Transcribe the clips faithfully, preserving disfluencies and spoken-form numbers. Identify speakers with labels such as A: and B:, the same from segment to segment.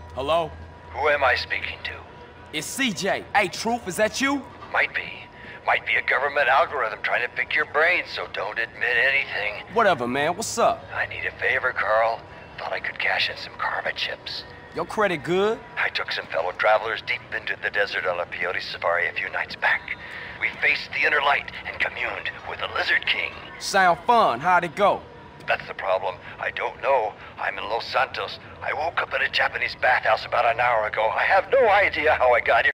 A: Hello?
B: Who am I speaking to?
A: It's C J. Hey, Truth, is that you?
B: Might be. Might be a government algorithm trying to pick your brains, so don't admit anything.
A: Whatever, man. What's up?
B: I need a favor, Carl. Thought I could cash in some karma chips.
A: Your credit good?
B: I took some fellow travelers deep into the desert on a peyote safari a few nights back. We faced the inner light and communed with the Lizard King.
A: Sound fun. How'd it go?
B: That's the problem. I don't know. I'm in Los Santos. I woke up in a Japanese bathhouse about an hour ago. I have no idea how I got here.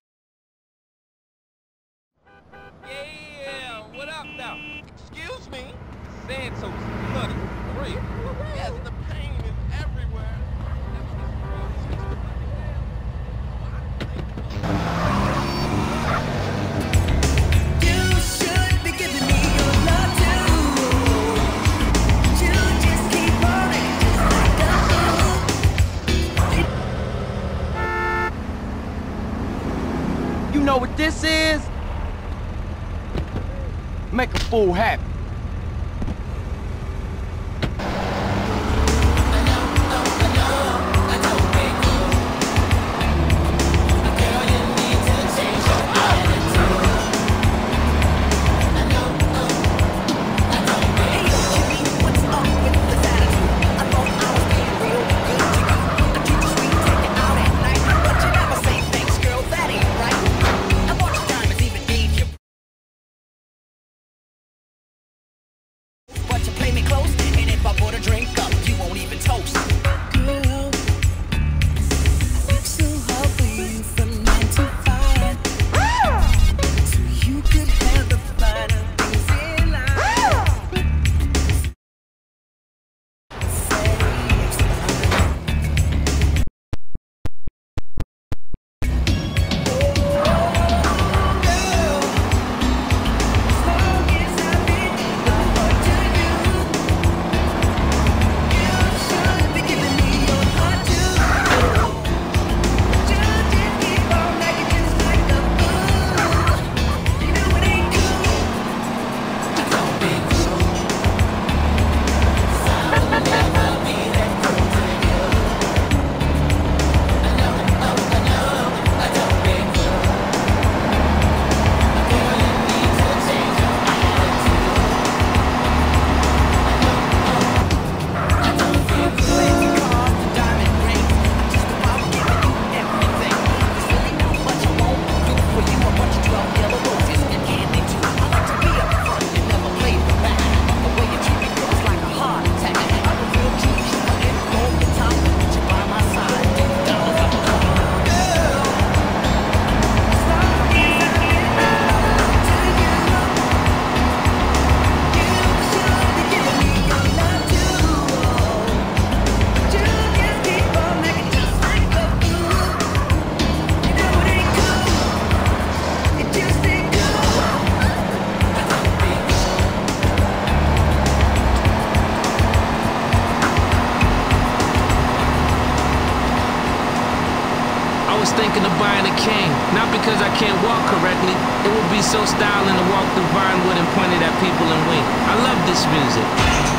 C: Yeah, what up now? Excuse me? Santos, bloody free. Yes, the pain is everywhere.
D: You should be giving me your love too. You just keep running just like a fool.
A: You know what this is? Make a fool happy.
E: Thinking of buying a cane, not because I can't walk correctly. It would be so styling to walk through Vinewood and point it at people and wink. I love this music.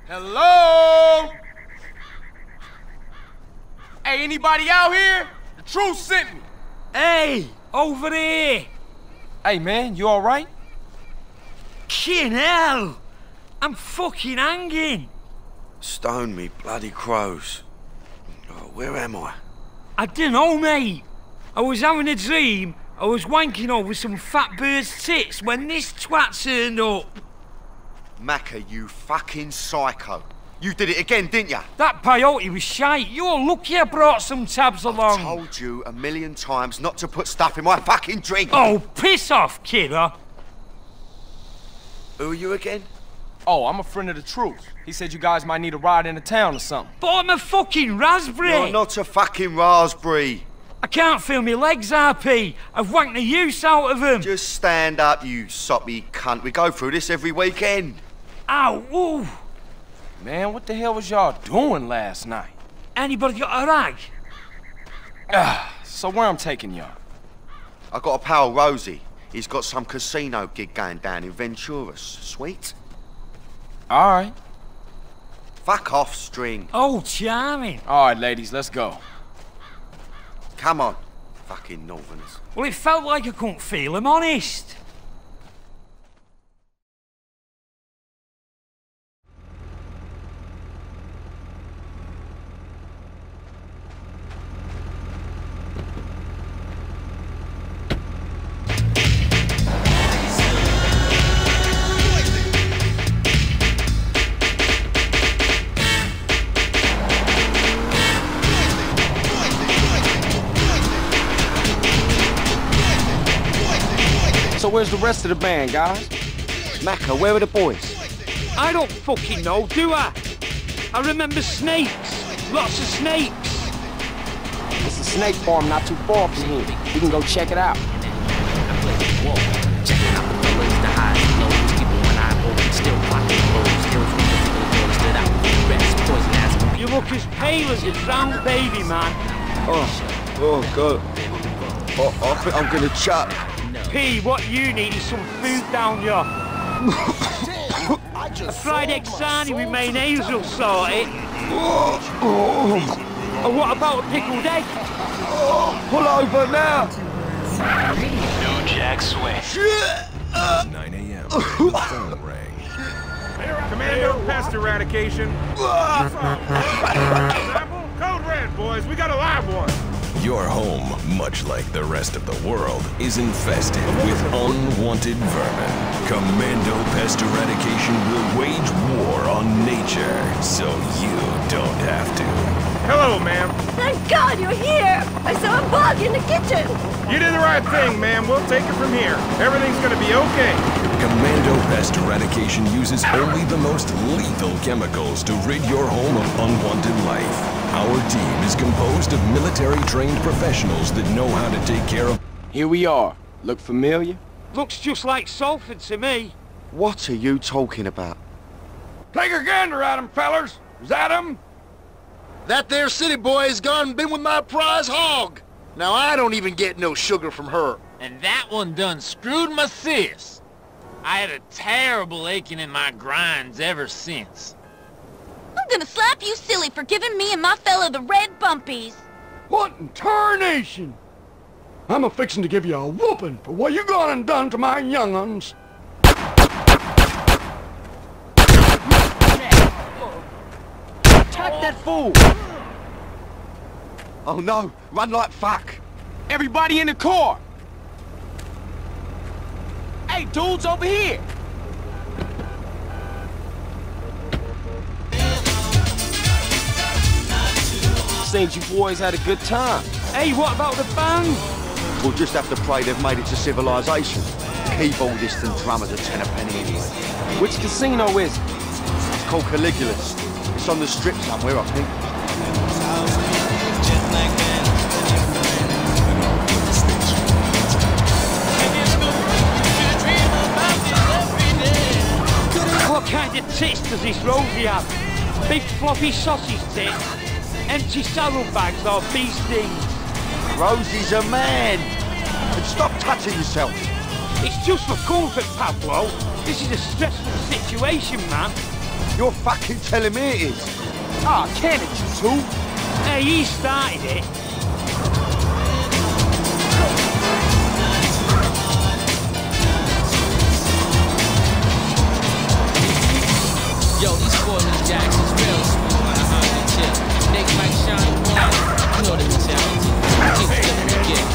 A: Hello? Hey, anybody out here? The truth sent me.
F: Hey, over here!
A: Hey, man, you all right?
F: Kin hell! I'm fucking hanging!
G: Stone me bloody crows. Oh, where am I?
F: I dunno, mate. I was having a dream. I was wanking over some fat bird's tits when this twat turned up.
G: Macca, you fucking psycho. You did it again, didn't ya?
F: That peyote was shite. You're lucky I brought some tabs along.
G: I told you a million times not to put stuff in my fucking drink.
F: Oh, piss off, kidder.
G: Who are you again?
A: Oh, I'm a friend of the truth. He said you guys might need a ride into town or something.
F: But I'm a fucking raspberry.
G: You're not a fucking raspberry.
F: I can't feel my legs, R P. I've wanked the use out of them.
G: Just stand up, you soppy cunt. We go through this every weekend.
F: Ow, ooh.
A: Man, what the hell was y'all doing last night?
F: Anybody got a rag?
A: Ah, so where I'm taking y'all?
G: I got a pal, Rosie. He's got some casino gig going down in Venturas. Sweet?
A: All right.
G: Fuck off, String.
F: Oh, charming.
A: All right, ladies, let's go.
G: Come on, fucking Northerners.
F: Well, it felt like I couldn't feel him, honest.
A: So where's the rest of the band, guys?
G: Macca, where are the boys?
F: I don't fucking know, do I? I remember snakes. Lots of snakes.
A: It's a snake farm not too far from here. We can go check it out.
F: You look as pale as a drowned baby, man.
G: Oh, oh, God. Oh, I think I'm gonna chuck.
F: P, what you need is some food down here. A fried egg sarnie with mayonnaise will sort it. And what about a pickled egg?
G: Pull over now.
B: New Jack Swing.
H: nine A M Phone rang.
I: Commando pest eradication. Code red, boys. We got a live one.
H: Your home, much like the rest of the world, is infested with unwanted vermin. Commando Pest Eradication will wage war on nature, so you don't have to.
I: Hello, ma'am.
J: Thank God you're here! I saw a bug in the kitchen!
I: You did the right thing, ma'am. We'll take it from here. Everything's gonna be okay.
H: Commando Pest Eradication uses only the most lethal chemicals to rid your home of unwanted life. Our team is composed of military-trained professionals that know how to take care of...
A: Here we are. Look familiar?
F: Looks just like Salford to me.
G: What are you talking about?
I: Take a gander at him, fellers. Is that him?
K: That there city boy's gone and been with my prize hog. Now I don't even get no sugar from her.
C: And that one done screwed my sis. I had a terrible aching in my grinds ever since.
J: I'm gonna slap you silly for giving me and my fella the red bumpies.
L: What in tarnation? I'm a-fixin' to give you a whooping for what you gone and done to my young'uns.
A: Attack that fool!
G: Oh no, run like fuck.
A: Everybody in the car! Hey, dudes, over here! Seems you boys had a good time.
F: Hey, what about the band?
G: We'll just have to pray they've made it to civilization. Keyboardist and drummers a ten a penny anyway.
A: Which casino is it?
G: It's called Caligula's. It's on the strip somewhere, I think.
F: What kind of tits does this Rosie have? Big floppy sausage tits? Empty saddlebags or bee stings?
G: Rosie's a man. And stop touching yourself.
F: It's just for comfort, Pablo. This is a stressful situation, man.
G: You're fucking telling me it is.
A: Ah, can it, you two?
F: Hey, he started it.
E: Yo, these Courtney Jacksons real smooth on a hundred chill. Nick, Mike, Sean, Juan, you know the mentality. Keep giving the gift.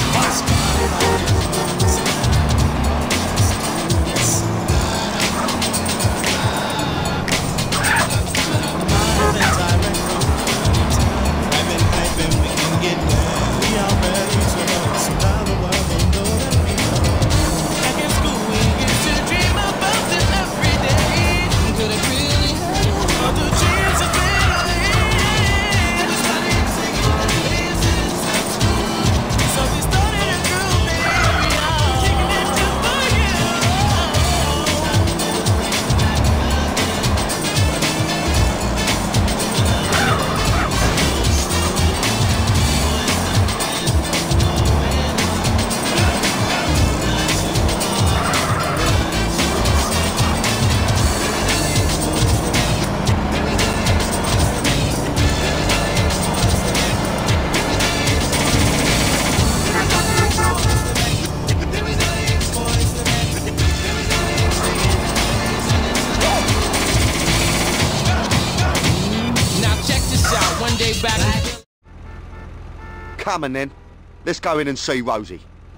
G: Come on then. Let's go in and see Rosie.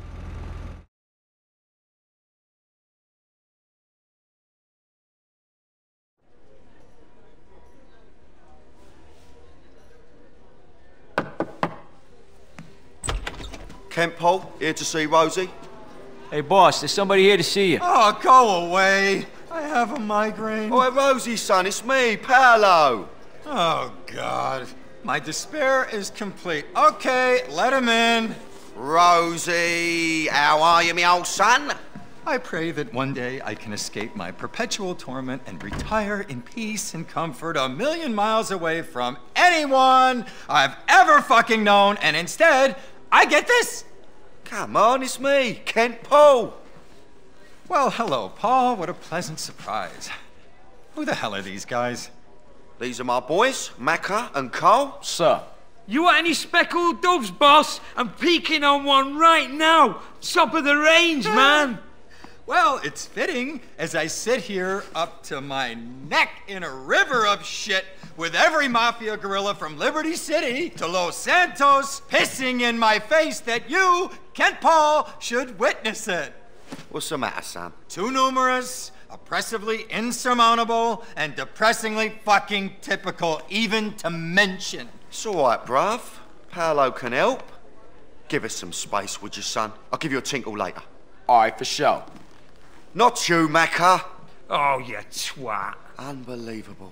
G: Kent Paul, here to see Rosie.
M: Hey, boss, there's somebody here to see you.
N: Oh, go away. I have a migraine.
G: Oh, Rosie, son, it's me, Paolo.
N: Oh, God. My despair is complete. Okay, let him in.
G: Rosie, how are you, me old son?
N: I pray that one day I can escape my perpetual torment and retire in peace and comfort a million miles away from anyone I've ever fucking known, and instead, I get this.
G: Come on, it's me, Kent Paul.
N: Well, hello, Paul. What a pleasant surprise. Who the hell are these guys?
G: These are my boys, Macca and Cole.
M: Sir.
F: You want any speckled doves, boss? I'm peeking on one right now. Top of the range, man.
N: Well, it's fitting as I sit here up to my neck in a river of shit with every mafia gorilla from Liberty City to Los Santos pissing in my face that you, Kent Paul, should witness it.
G: What's the matter, son?
N: Too numerous, oppressively insurmountable, and depressingly fucking typical even to mention.
G: It's all right, bruv. Paolo can help. Give us some space, would you, son? I'll give you a tinkle later.
M: All right, for sure.
G: Not you, Macca.
F: Oh, you twat.
G: Unbelievable.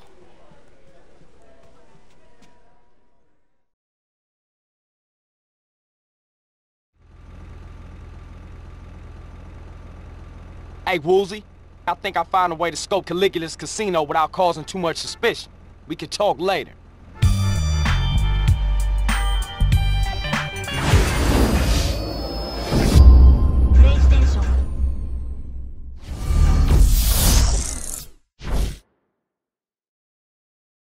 A: Hey, Woolsey, I think I found a way to scope Caligula's casino without causing too much suspicion. We could talk later.